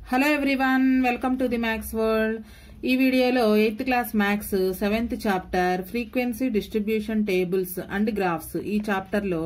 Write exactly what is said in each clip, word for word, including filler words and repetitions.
Hello everyone, welcome to the maths world. ఈ వీడియోలో eighth class maths seventh chapter frequency distribution tables and graphs ఈ chapter లో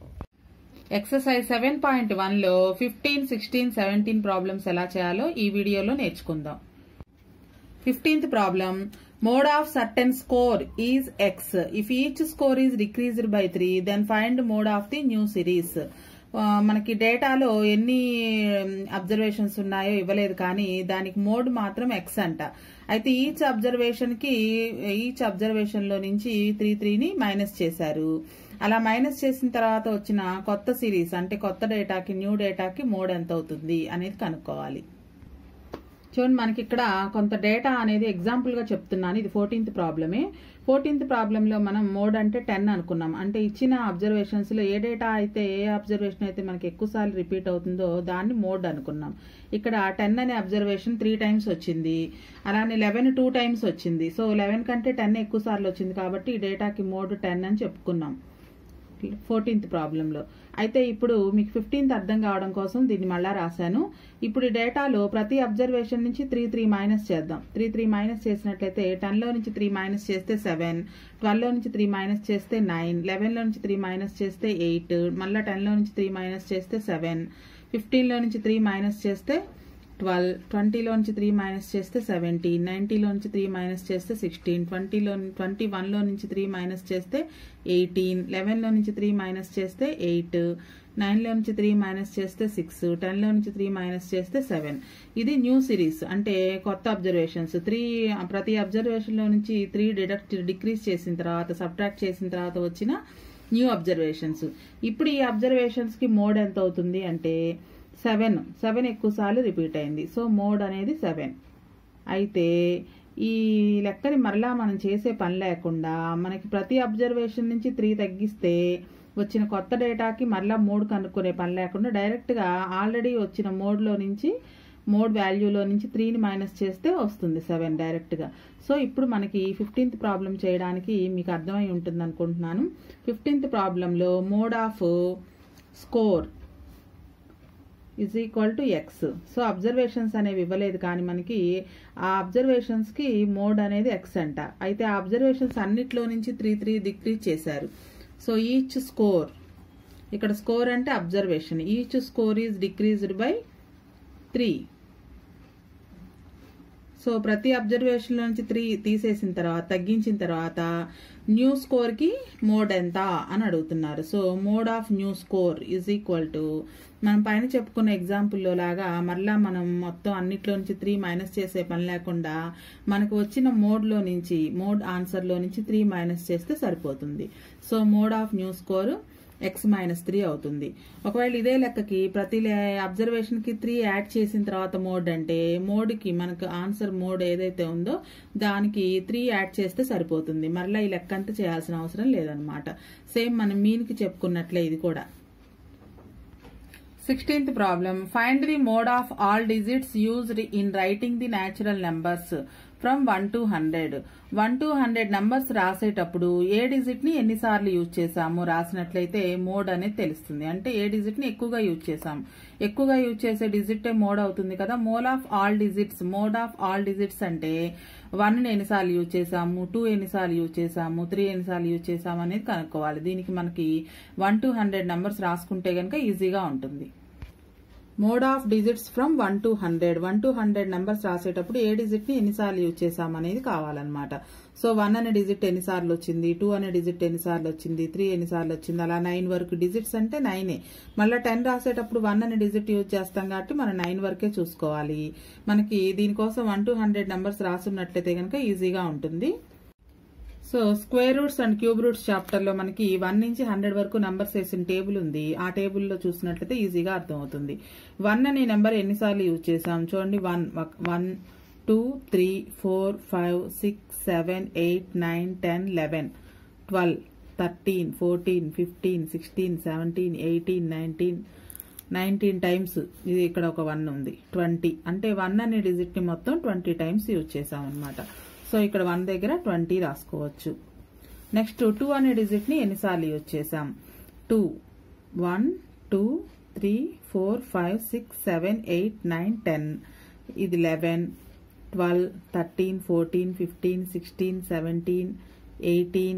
exercise seven point one లో fifteen sixteen seventeen problems ఎలా చేయాలో ఈ వీడియోలో నేర్చుకుందాం. Fifteenth problem, mode of certain score is x. If each score is decreased by three, then find mode of the new series. మనకి డేటాలో ఎన్ని అబ్జర్వేషన్స్ ఉన్నాయో ఇవ్వలేదు, కానీ దానికి మోడ్ మాత్రం ఎక్స్ అంట. అయితే ఈచ్ అబ్జర్వేషన్ కి ఈచ్ అబ్జర్వేషన్ లో నుంచి త్రీ త్రీని మైనస్ చేశారు. అలా మైనస్ చేసిన తర్వాత వచ్చిన కొత్త సిరీస్ అంటే కొత్త డేటాకి న్యూ డేటాకి మోడ్ ఎంత అవుతుంది అనేది కనుక్కోవాలి. చూడండి, మనకి ఇక్కడ కొంత డేటా అనేది ఎగ్జాంపుల్ గా చెప్తున్నాను. ఇది ఫోర్టీన్త్ ప్రాబ్లమే. ఫోర్టీన్త్ ప్రాబ్లమ్ లో మనం మోడ్ అంటే టెన్ అనుకున్నాం. అంటే ఇచ్చిన అబ్జర్వేషన్స్ లో ఏ డేటా అయితే ఏ అబ్జర్వేషన్ అయితే మనకి ఎక్కువ సార్లు రిపీట్ అవుతుందో దాన్ని మోడ్ అనుకున్నాం. ఇక్కడ టెన్ అనే అబ్జర్వేషన్ త్రీ టైమ్స్ వచ్చింది, అలానే లెవెన్ టూ టైమ్స్ వచ్చింది. సో లెవెన్ కంటే టెన్ ఎక్కువ సార్లు వచ్చింది కాబట్టి ఈ డేటాకి మోడ్ టెన్ అని చెప్పుకున్నాం ఫోర్టీన్త్ ప్రాబ్లంలో. అయితే ఇప్పుడు మీకు ఫిఫ్టీన్త్ అర్థం కావడం కోసం దీన్ని మళ్ళా రాశాను. ఇప్పుడు ఈ డేటాలో ప్రతి అబ్జర్వేషన్ నుంచి త్రీ త్రీ మైనస్ చేద్దాం. త్రీ త్రీ మైనస్ చేసినట్లయితే టెన్ లో నుంచి త్రీ మైనస్ చేస్తే సెవెన్, ట్వెల్వ్ లో నుంచి త్రీ మైనస్ చేస్తే నైన్, లెవెన్ లో నుంచి త్రీ మైనస్ చేస్తే ఎయిట్, మళ్ళీ టెన్ లో నుంచి త్రీ మైనస్ చేస్తే సెవెన్, ఫిఫ్టీన్ లో నుంచి త్రీ మైనస్ చేస్తే ట్వెల్వ్, ట్వంటీలో నుంచి త్రీ మైనస్ చేస్తే సెవెంటీన్, నైన్టీలో నుంచి త్రీ మైనస్ చేస్తే సిక్స్టీన్, ట్వంటీలో ట్వంటీ వన్లో నుంచి త్రీ మైనస్ చేస్తే ఎయిటీన్, లెవెన్లో నుంచి త్రీ మైనస్ చేస్తే ఎయిట్, నైన్లో నుంచి త్రీ మైనస్ చేస్తే సిక్స్, టెన్లో నుంచి త్రీ మైనస్ చేస్తే సెవెన్. ఇది న్యూ సిరీస్ అంటే కొత్త అబ్జర్వేషన్స్. త్రీ ప్రతి అబ్జర్వేషన్లో నుంచి త్రీ డిడక్ట్ డిక్రీజ్ చేసిన తర్వాత సబ్ట్రాక్ట్ చేసిన తర్వాత వచ్చిన న్యూ అబ్జర్వేషన్స్. ఇప్పుడు ఈ అబ్జర్వేషన్స్ కి మోడ్ ఎంత అవుతుంది అంటే సెవెన్. సెవెన్ ఎక్కువ సార్లు రిపీట్ అయింది, సో మోడ్ అనేది సెవెన్. అయితే ఈ లెక్కని మరలా మనం చేసే పని లేకుండా మనకి ప్రతి అబ్జర్వేషన్ నుంచి త్రీ తగ్గిస్తే వచ్చిన కొత్త డేటాకి మరలా మోడ్ కనుక్కునే పని లేకుండా డైరెక్ట్ గా ఆల్రెడీ వచ్చిన మోడ్ లో నుంచి మోడ్ వాల్యూలో నుంచి త్రీని మైనస్ చేస్తే వస్తుంది సెవెన్ డైరెక్ట్ గా. సో ఇప్పుడు మనకి ఫిఫ్టీన్త్ ప్రాబ్లం చేయడానికి మీకు అర్థమై ఉంటుంది అనుకుంటున్నాను. ఫిఫ్టీన్త్ ప్రాబ్లంలో mode of score is equal to x. So observations అనేవి ఇవ్వలేదు, కానీ మనకి ఆ అబ్జర్వేషన్స్ కి మోడ్ అనేది ఎక్స్ అంట. అయితే ఆ అబ్జర్వేషన్స్ అన్నిట్లో నుంచి త్రీ త్రీ డిక్రీజ్ చేశారు. సో ఈచ్ స్కోర్, ఇక్కడ స్కోర్ అంటే observation, each score is decreased by three. So ప్రతి అబ్జర్వేషన్ నుంచి త్రీ తీసేసిన తర్వాత తగ్గించిన తర్వాత న్యూ స్కోర్ కి మోడ్ ఎంత అని అడుగుతున్నారు. So mode of new score is equal to మనం పైన చెప్పుకున్న ఎగ్జాంపుల్లో లాగా మరలా మనం మొత్తం అన్నిట్లో నుంచి త్రీ మైనస్ చేసే పని లేకుండా మనకు వచ్చిన మోడ్ లో నుంచి మోడ్ ఆన్సర్ లో నుంచి త్రీ మైనస్ చేస్తే సరిపోతుంది. So mode of new score x minus three అవుతుంది. ఒకవేళ ఇదే లెక్కకి ప్రతి అబ్జర్వేషన్ కి త్రీ యాడ్ చేసిన తర్వాత మోడ్ అంటే మోడ్ కి మనకు ఆన్సర్ మోడ్ ఏదైతే ఉందో దానికి త్రీ యాడ్ చేస్తే సరిపోతుంది. మరలా ఈ లెక్క అంతా చేయాల్సిన అవసరం లేదనమాట. సేమ్ మనం మీన్ కి చెప్పుకున్నట్లే ఇది కూడా. Sixteenth problem, find the mode of all digits used in writing the natural numbers from one to hundred. One to hundred numbers రాసేటప్పుడు ఏ డిజిట్ ని ఎన్నిసార్లు యూజ్ చేసాము రాసినట్లయితే మోడ్ అనేది తెలుస్తుంది. అంటే ఏ డిజిట్ ని ఎక్కువగా యూజ్ చేసాము, ఎక్కువగా యూజ్ చేసే డిజిట్ మోడ్ అవుతుంది కదా. Mode of all digits, mode of all digits అంటే వన్ ని ఎన్నిసార్లు యూజ్ చేసాము, టూ ఎన్నిసార్లు యూజ్ చేసాము, త్రీ ఎన్నిసార్లు యూజ్ చేసాము అనేది కనుక్కోవాలి. దీనికి మనకి వన్ టు హండ్రెడ్ నంబర్స్ రాసుకుంటే గనక ఈజీగా ఉంటుంది. Mode of digits from one to hundred, one to hundred numbers రాసేటప్పుడు ఏ డిజిట్ ని ఎన్నిసార్లు యూజ్ చేసాము అనేది కావాలన్నమాట. సో వన్ అనే డిజిట్ ఎన్నిసార్లు వచ్చింది, టూ అనే డిజిట్ ఎన్నిసార్లు వచ్చింది, త్రీ ఎన్నిసార్లు వచ్చింది, అలా నైన్ వరకు డిజిట్స్ అంటే నైనే. మళ్ళీ టెన్ రాసేటప్పుడు వన్ అనే డిజిట్ యూజ్ చేస్తాం కాబట్టి మనం నైన్ వరకే చూసుకోవాలి. మనకి దీనికోసం వన్ టు హండ్రెడ్ నెంబర్స్ రాసున్నట్లయితే కనుక ఈజీగా ఉంటుంది. So square roots and cube roots chapter లో మనకి వన్ నుంచి హండ్రెడ్ వరకు నంబర్స్ వేసిన టేబుల్ ఉంది. ఆ టేబుల్ లో చూసినట్లయితే ఈజీగా అర్థమవుతుంది. వన్ అనే నెంబర్ ఎన్నిసార్లు యూజ్ చేసాం చూడండి. One one two three four five six seven eight nine ten eleven twelve thirteen fourteen fifteen sixteen seventeen eighteen nineteen nineteen times. ఇది ఇక్కడ ఒక వన్ ఉంది. ట్వంటీ అంటే వన్ అనే డిజిట్ ని మొత్తం ట్వంటీ టైమ్స్ యూజ్ చేసాం అనమాట. సో ఇక్కడ వన్ దగ్గర ట్వంటీ రాసుకోవచ్చు. నెక్స్ట్ టూ అనే డిజిట్ ని ఎన్నిసార్లు యూజ్ చేసాం, two one two three four five six seven eight nine ten ఇది eleven, twelve, thirteen, fourteen, fifteen, sixteen, seventeen, eighteen,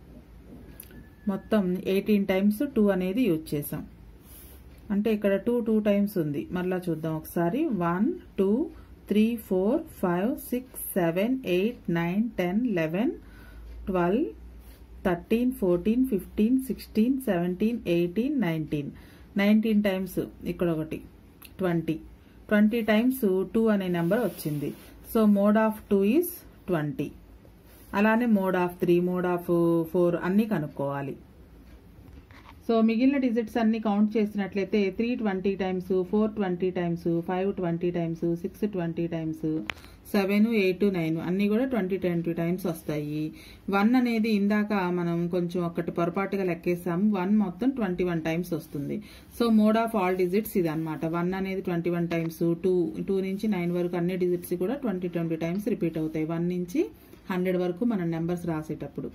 మొత్తం ఎయిటీన్ టైమ్స్ టూ అనేది యూజ్ చేసాం. అంటే ఇక్కడ టూ టూ టైమ్స్ ఉంది. మళ్ళా చూద్దాం ఒకసారి. One, two, three, four, five, six, seven, eight, nine, ten, eleven, twelve, thirteen, fourteen, fifteen, sixteen, seventeen, eighteen, nineteen, nineteen times ఇక్కడ ఒకటి, ట్వంటీ, ట్వంటీ టైమ్స్ టూ అనే నెంబర్ వచ్చింది. So mode of two is twenty. అలానే mode of three, mode of four అన్ని కనుక్కోవాలి. So మిగిలిన digits అన్ని count చేసినట్లయితే three twenty times, four twenty times, five twenty times, six twenty times, seven, eight, nine అన్ని కూడా twenty twenty times వస్తాయి. One అనేది ఇందాక మనం కొంచెం ఒకటి పొరపాటుగా లెక్కేసాము. వన్ మొత్తం ట్వంటీ వన్ టైమ్స్ వస్తుంది. So mode of all digits ఇది అనమాట. వన్ అనేది twenty one times, two two నుంచి నైన్ వరకు అన్ని డిజిట్స్ కూడా ట్వంటీ ట్వంటీ టైమ్స్ రిపీట్ అవుతాయి. వన్ నుంచి హండ్రెడ్ వరకు మనం నెంబర్స్ రాసేటప్పుడు.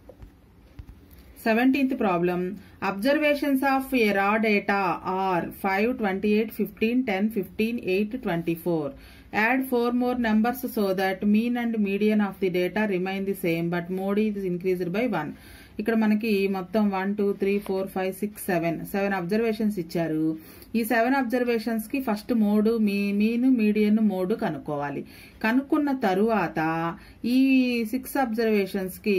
seventeenth problem. Observations of a raw data are five, twenty-eight, fifteen, ten, fifteen, eight, twenty-four. Add four more numbers so that mean and median of the data remain the same but mode is increased by one. ఇక్కడ మనకి మొత్తం one two three four five six seven seven observations ఇచ్చారు. ఈ seven observations కి first mode మీ mean median mode కనుక్కోవాలి. కనుక్కున్న తరువాత ఈ సిక్స్ అబ్జర్వేషన్స్ కి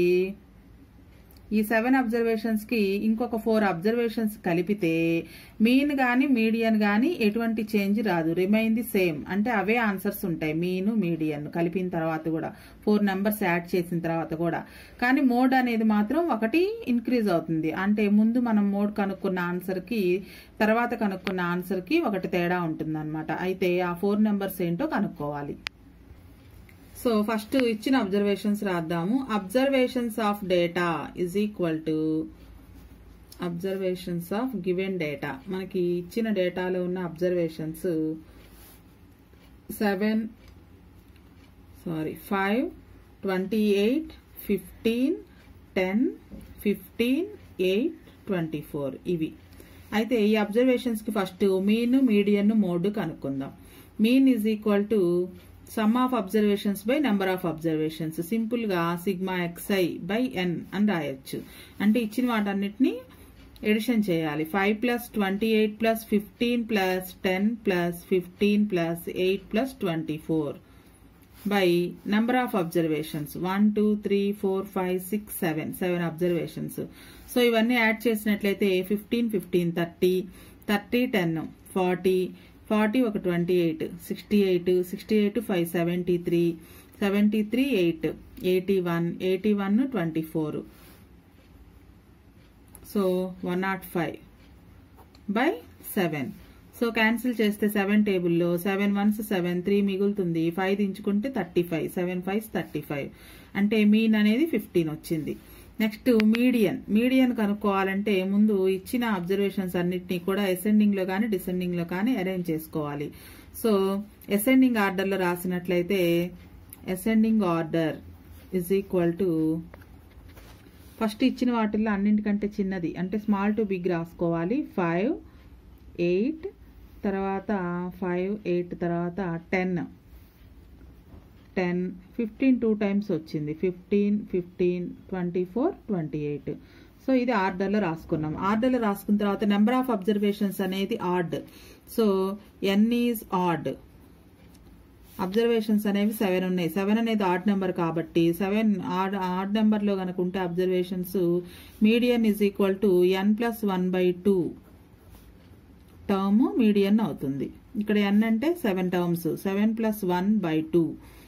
ఈ సెవెన్ అబ్జర్వేషన్స్ కి ఇంకొక ఫోర్ అబ్జర్వేషన్స్ కలిపితే మీన్ గాని మీడియన్ గాని ఎటువంటి చేంజ్ రాదు. Remain the same. అంటే అవే ఆన్సర్స్ ఉంటాయి. మీన్ మీడియన్ కలిపిన తర్వాత కూడా, ఫోర్ నెంబర్స్ యాడ్ చేసిన తర్వాత కూడా. కానీ మోడ్ అనేది మాత్రం ఒకటి ఇంక్రీజ్ అవుతుంది. అంటే ముందు మనం మోడ్ కనుక్కున్న ఆన్సర్ కి తర్వాత కనుక్కున్న ఆన్సర్ కి ఒకటి తేడా ఉంటుంది అనమాట. అయితే ఆ ఫోర్ నెంబర్స్ ఏంటో కనుక్కోవాలి. సో ఫస్ట్ ఇచ్చిన అబ్జర్వేషన్స్ రాద్దాము. Observations of data is equal to observations of given data. మనకి ఇచ్చిన డేటాలో ఉన్న observations seven sorry five, twenty eight, fifteen, ten, fifteen, eight, twenty four ఇవి. అయితే ఈ అబ్జర్వేషన్స్ కి ఫస్ట్ మీన్ మీడియన్ మోడ్ కనుక్కుందాం. Mean is equal to sum of observations by number of observations. Simple గా సిగ్మా ఎక్స్ఐ బై ఎన్ అని రాయొచ్చు. అంటే ఇచ్చిన వాటన్నిటిని ఎడిషన్ చేయాలి. Five plus twenty eight plus fifteen plus ten plus fifteen plus eight plus twenty four by number of observations one two three four five six seven seven observations. So ఇవన్నీ add చేసినట్లయితే fifteen fifteen thirty, thirty ten forty, forty ఒక twenty eight, sixty eight, sixty eight five seventy three, seventy three eight, eighty one, eighty one twenty four. So one nought five by seven. So cancel చేస్తే seven టేబుల్లో seven once seven, three మిగులుతుంది. Five దించుకుంటే thirty five, seven five thirty five. అంటే mean అనేది fifteen వచ్చింది. Next median. Median కనుక్కోవాలంటే ముందు ఇచ్చిన అబ్జర్వేషన్స్ అన్నిటినీ కూడా అసెండింగ్ లో కానీ డిసెండింగ్ లో కానీ అరేంజ్ చేసుకోవాలి. సో అసెండింగ్ ఆర్డర్ లో రాసినట్లయితే ascending order is equal to first ఇచ్చిన వాటిల్లో అన్నింటికంటే చిన్నది అంటే స్మాల్ టు బిగ్ రాసుకోవాలి. ఫైవ్, ఎయిట్, తర్వాత ఫైవ్, ఎయిట్ తర్వాత ten, ten, fifteen two times వచ్చింది. Fifteen, fifteen, twenty four, twenty eight. So ఇది ఆర్డర్లో రాసుకున్నాం. ఆర్డర్లో రాసుకున్న తర్వాత నెంబర్ ఆఫ్ అబ్జర్వేషన్స్ అనేది odd. So n is odd. Observations అనేవి సెవెన్ ఉన్నాయి. సెవెన్ అనేది ఆడ్ నెంబర్ కాబట్టి సెవెన్ ఆడ్ ఆడ్ నెంబర్లో కనుక ఉంటే observations median is equal to n plus one by two term median అవుతుంది. ఇక్కడ ఎన్ అంటే seven terms, seven plus one by two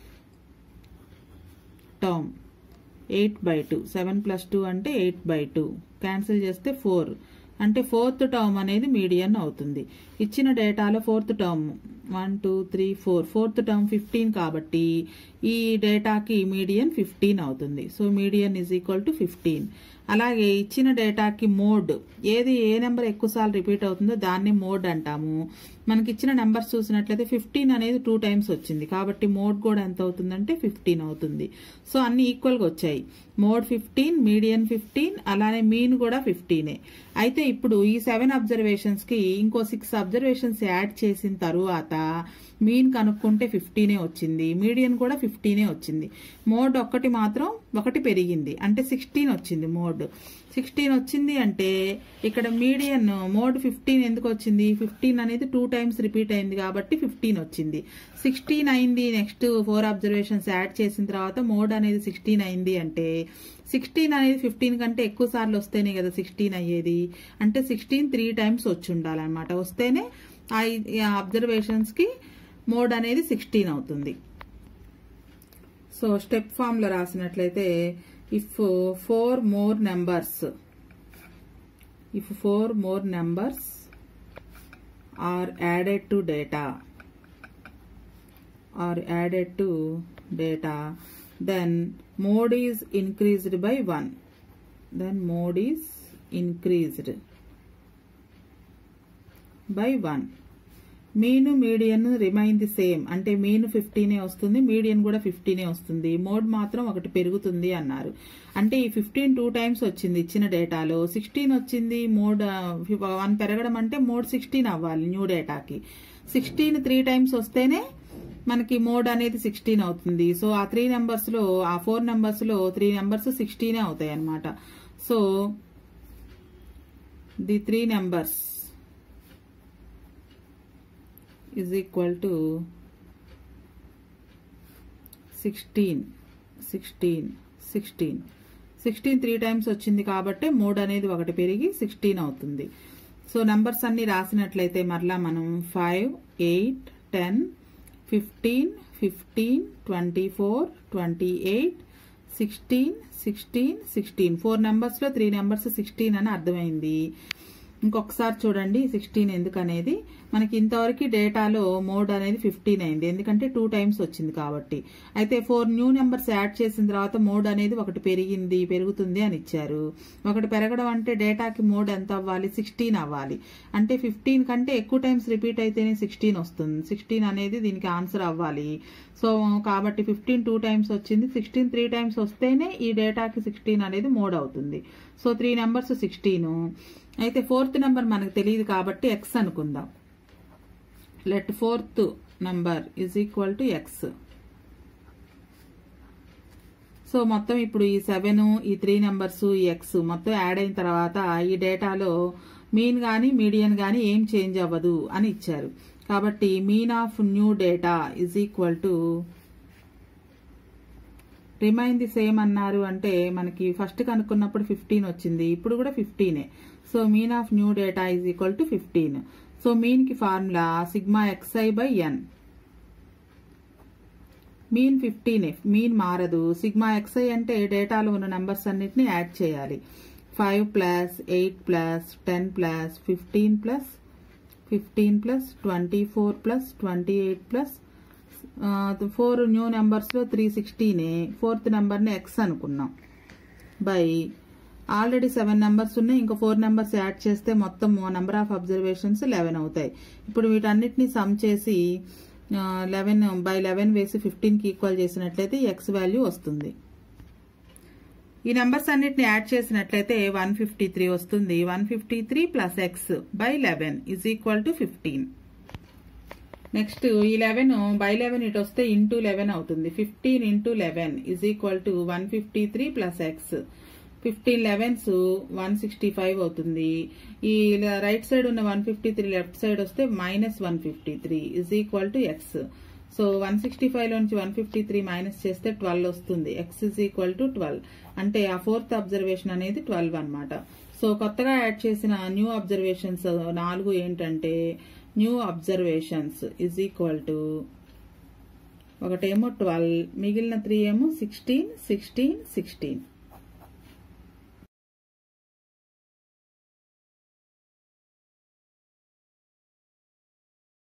term, eight by two. Seven plus two అంటే eight by two. Cancel చేస్తే four అంటే fourth term అనేది median అవుతుంది. ఇచ్చిన డేటాలో fourth term one two three four fourth term fifteen కాబట్టి ఈ డేటాకి మీడియన్ ఫిఫ్టీన్ అవుతుంది. So median is equal to fifteen. అలాగే ఇచ్చిన డేటాకి మోడ్, ఏది ఏ నెంబర్ ఎక్కువసార్లు రిపీట్ అవుతుందో దాన్ని మోడ్ అంటాము. మనకి ఇచ్చిన నెంబర్స్ చూసినట్లయితే ఫిఫ్టీన్ అనేది టూ టైమ్స్ వచ్చింది కాబట్టి మోడ్ కూడా ఎంత అవుతుందంటే ఫిఫ్టీన్ అవుతుంది. సో అన్ని ఈక్వల్గా వచ్చాయి. మోడ్ ఫిఫ్టీన్, మీడియన్ ఫిఫ్టీన్, అలానే మీన్ కూడా ఫిఫ్టీనే. అయితే ఇప్పుడు ఈ సెవెన్ అబ్జర్వేషన్స్ కి ఇంకో సిక్స్ అబ్జర్వేషన్స్ యాడ్ చేసిన తరువాత మీన్ కనుక్కుంటే ఫిఫ్టీనే వచ్చింది, మీడియన్ కూడా ఫిఫ్టీనే వచ్చింది. మోడ్ ఒక్కటి మాత్రం ఒకటి పెరిగింది అంటే సిక్స్టీన్ వచ్చింది. మోడ్ సిక్స్టీన్ వచ్చింది అంటే ఇక్కడ మీడియన్ మోడ్ ఫిఫ్టీన్ ఎందుకు వచ్చింది, ఫిఫ్టీన్ అనేది టూ టైమ్స్ రిపీట్ అయింది కాబట్టి ఫిఫ్టీన్ వచ్చింది. సిక్స్టీన్ అయింది. నెక్స్ట్ ఫోర్ అబ్జర్వేషన్స్ యాడ్ చేసిన తర్వాత మోడ్ అనేది సిక్స్టీన్ అయింది అంటే సిక్స్టీన్ అనేది ఫిఫ్టీన్ కంటే ఎక్కువ సార్లు వస్తేనే కదా సిక్స్టీన్ అయ్యేది. అంటే సిక్స్టీన్ త్రీ టైమ్స్ వచ్చి ఉండాలన్నమాట. వస్తేనే ఆ అబ్జర్వేషన్స్ కి మోడ్ అనేది సిక్స్టీన్ అవుతుంది. సో స్టెప్ ఫామ్ లో రాసినట్లయితే if four more numbers if four more numbers are added to data are added to data then mode is increased by one. Then mode is increased by one. Mean median remain the same అంటే mean ఫిఫ్టీనే వస్తుంది, median కూడా ఫిఫ్టీనే వస్తుంది. Mode మాత్రం ఒకటి పెరుగుతుంది అన్నారు. అంటే ఈ ఫిఫ్టీన్ టూ టైమ్స్ వచ్చింది ఇచ్చిన డేటాలో, సిక్స్టీన్ వచ్చింది. మోడ్ వన్ పెరగడం అంటే మోడ్ సిక్స్టీన్ అవ్వాలి న్యూ డేటాకి. సిక్స్టీన్ త్రీ టైమ్స్ వస్తేనే మనకి మోడ్ అనేది సిక్స్టీన్ అవుతుంది. సో ఆ త్రీ నెంబర్స్ లో ఆ ఫోర్ నెంబర్స్ లో త్రీ నెంబర్స్ సిక్స్టీనే అవుతాయి అన్నమాట. So the three numbers is equal to sixteen sixteen sixteen sixteen three times వచ్చింది కాబట్టి మోడ్ అనేది ఒకటి పెరిగి సిక్స్టీన్ అవుతుంది. సో నెంబర్స్ అన్ని రాసినట్లయితే మరలా మనం five eight ten fifteen fifteen twenty four twenty eight sixteen sixteen sixteen four numbers లో త్రీ నెంబర్స్ సిక్స్టీన్ అని అర్థమైంది. ఇంకొకసారి చూడండి సిక్స్టీన్ ఎందుకనేది. మనకి ఇంతవరకు డేటాలో మోడ్ అనేది ఫిఫ్టీన్ అయింది ఎందుకంటే టూ టైమ్స్ వచ్చింది కాబట్టి. అయితే ఫోర్ న్యూ నెంబర్స్ యాడ్ చేసిన తర్వాత మోడ్ అనేది ఒకటి పెరిగింది పెరుగుతుంది అని ఇచ్చారు. ఒకటి పెరగడం అంటే డేటాకి మోడ్ ఎంత అవ్వాలి, సిక్స్టీన్ అవ్వాలి. అంటే ఫిఫ్టీన్ కంటే ఎక్కువ టైమ్స్ రిపీట్ అయితేనే సిక్స్టీన్ వస్తుంది. సిక్స్టీన్ అనేది దీనికి ఆన్సర్ అవ్వాలి. సో కాబట్టి ఫిఫ్టీన్ టూ టైమ్స్ వచ్చింది, సిక్స్టీన్ త్రీ టైమ్స్ వస్తేనే ఈ డేటాకి సిక్స్టీన్ అనేది మోడ్ అవుతుంది. So three numbers sixteen. అయితే ఫోర్త్ నెంబర్ మనకు తెలియదు కాబట్టి ఎక్స్ అనుకుందాం. Let fourth number is equal to x. So మొత్తం ఇప్పుడు ఈ సెవెన్ ఈ త్రీ నెంబర్స్ ఈ ఎక్స్ మొత్తం యాడ్ అయిన తర్వాత ఈ డేటాలో మీన్ గానీ మీడియన్ గానీ ఏం చేంజ్ అవ్వదు అని ఇచ్చారు. కాబట్టి mean of new data is equal to remain the same అన్నారు. అంటే మనకి ఫస్ట్ కనుక్కున్నప్పుడు ఫిఫ్టీన్ వచ్చింది, ఇప్పుడు కూడా ఫిఫ్టీనే. So mean of new data is equal to fifteen. So mean కి formula sigma x i by n. Mean ఫిఫ్టీనే, మీన్ మారదు. సిగ్మా ఎక్స్ఐ అంటే డేటాలో ఉన్న నెంబర్స్ అన్నిటిని యాడ్ చేయాలి. Five plus eight plus ten plus fifteen plus fifteen plus twenty four plus twenty eight plus four new numbers లో three సిక్స్టీనే. Fourth number ని ఎక్స్ అనుకున్నాం బై ఆల్రెడీ సెవెన్ నెంబర్స్ ఉన్నాయి, ఇంకో ఫోర్ నెంబర్స్ యాడ్ చేస్తే మొత్తం number of observations eleven అవుతాయి. ఇప్పుడు వీటన్నిటిని సమ్ చేసి లెవెన్ బై లెవెన్ వేసి ఫిఫ్టీన్ కి ఈక్వల్ చేసినట్లయితే ఎక్స్ వాల్యూ వస్తుంది. ఈ నెంబర్స్ అన్నిటిని యాడ్ చేసినట్లయితే వన్ ఫిఫ్టీ త్రీ వస్తుంది. One fifty three plus x by eleven is equal to fifteen. Next ఈ లెవెన్ బై లెవెన్ ఇటు వస్తే ఇంటూ లెవెన్ అవుతుంది. Fifteen into eleven is equal to one fifty three plus x. Fifteen elevens one sixty five అవుతుంది. ఈ right side ఉన్న one fifty three left side వస్తే minus one fifty three is equal to x. So one sixty five లోంచి one fifty three minus చేస్తే twelve వస్తుంది. X is equal to twelve. అంటే ఆ fourth observation అనేది twelve అనమాట. So కొత్తగా add చేసిన న్యూ అబ్జర్వేషన్స్ నాలుగు ఏంటంటే new observations is equal to ఒకటేమో ట్వెల్వ్, మిగిలిన త్రీ ఏమో సిక్స్టీన్ సిక్స్టీన్ సిక్స్టీన్.